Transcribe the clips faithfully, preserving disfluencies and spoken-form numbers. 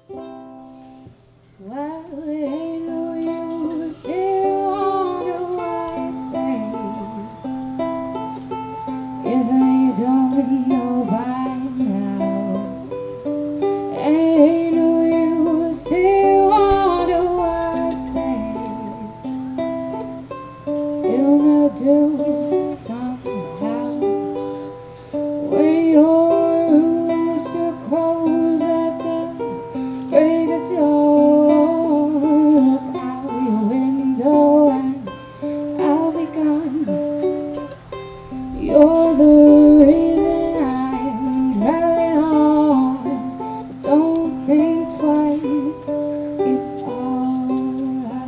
Well, it ain't no use to wonder why, babe, if you don't know by now. Ain't no use to wonder why, babe, you'll never do somehow. When your rooster crows at the break of dawn, look out your window and I'll be gone. You're the reason I'm traveling on. Don't think twice, it's alright.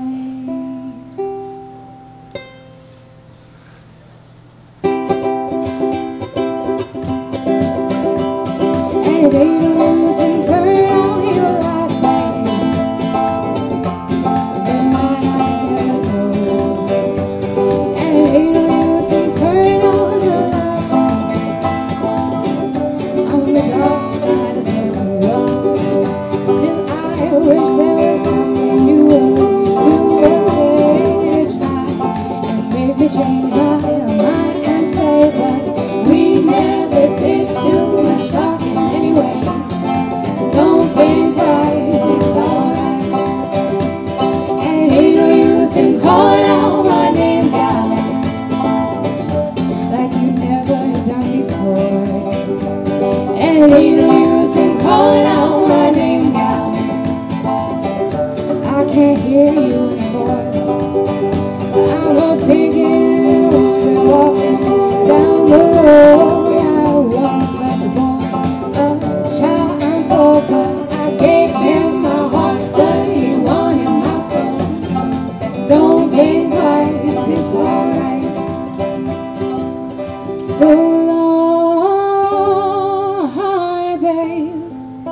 And they lose and turn on your light, babe. Then I let go. And they lose and turn on your light, babe. On the dark side of the road. Still I wish there was something you would do or say to try and make me change my mind and say, but we never did too much talking anyway. Don't think twice, it's alright. And ain't no use in calling out my name, gal, like you never done before. And ain't no use in calling out my name, gal, I can't hear you anymore. I was thinking of you walking down the road. I once let the boy a child and told, but I gave him my heart, but he wanted my soul. Don't think twice, it's alright. So long, honey, babe,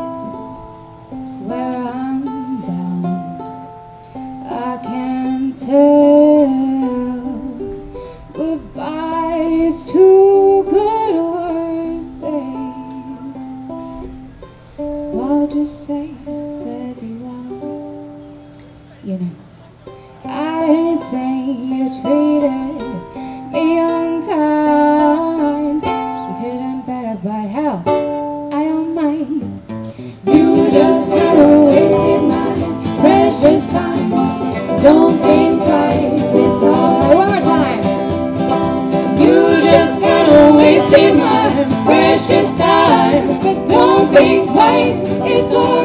where I'm bound, I can tell. Goodbye is too good a word, babe. So I'll just say farewell. You know, I didn't say you treated me unkind. You could have done better, but hell, I don't mind. You just kinda wasted my precious time. Don't think twice, it's alright. One more time. You just kinda wasted my precious time, but don't think twice, it's alright.